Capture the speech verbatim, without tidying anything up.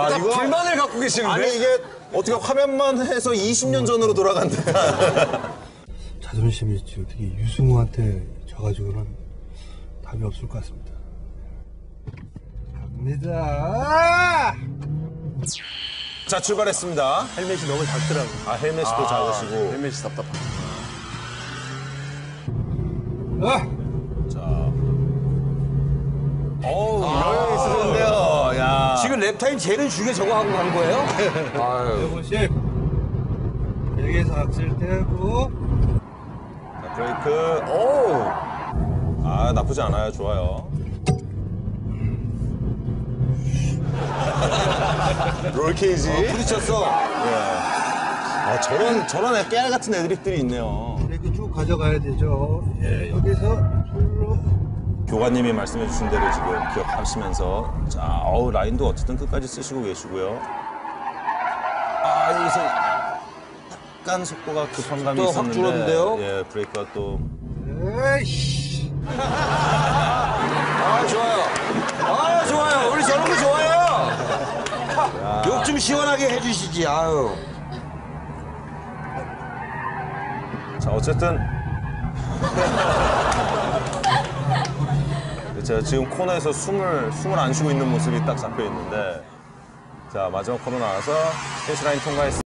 야, 딱 이거 불만을 갖고 계시는데? 아니 이게 어떻게 화면만 해서 이십 년 전으로 돌아간 듯한. 자존심이 있지. 어떻게 유승우한테 져가지고는 답이 없을 것 같습니다. 갑니다. 자, 출발했습니다. 헬멧이 너무 작더라고. 아, 헬멧이 또 작으시고. 헬멧이 답답하다. 아! 자. 어우, 여유 있으신데요. 야. 지금 랩타임 제일 중에 저거 하고 간 거예요? 아유. 백오십. 여기에서 악셀 떼고. 자, 브레이크. 오. 아, 나쁘지 않아요. 좋아요. 롤케이지. 어, 부딪혔어. 예. 아, 저런, 저런 애 깨알 같은 애드립들이 있네요. 이렇게 쭉 가져가야 되죠. 예, 여기서 솔로. 교관님이 말씀해 주신 대로 지금 기억하시면서. 자, 어우, 라인도 어쨌든 끝까지 쓰시고 계시고요. 아, 여기서 약간 속도가 급한 감이 또 확 있었는데. 줄었는데요? 예, 브레이크가 또. 에이씨. 아, 좋아요. 아, 좋아요. 우리 저런 거 좋아요. 욕 좀 시원하게 해주시지, 아유. 자, 어쨌든. 제가 지금 코너에서 숨을, 숨을 안 쉬고 있는 모습이 딱 잡혀 있는데. 자, 마지막 코너 나와서 피니시 라인 통과했습니다.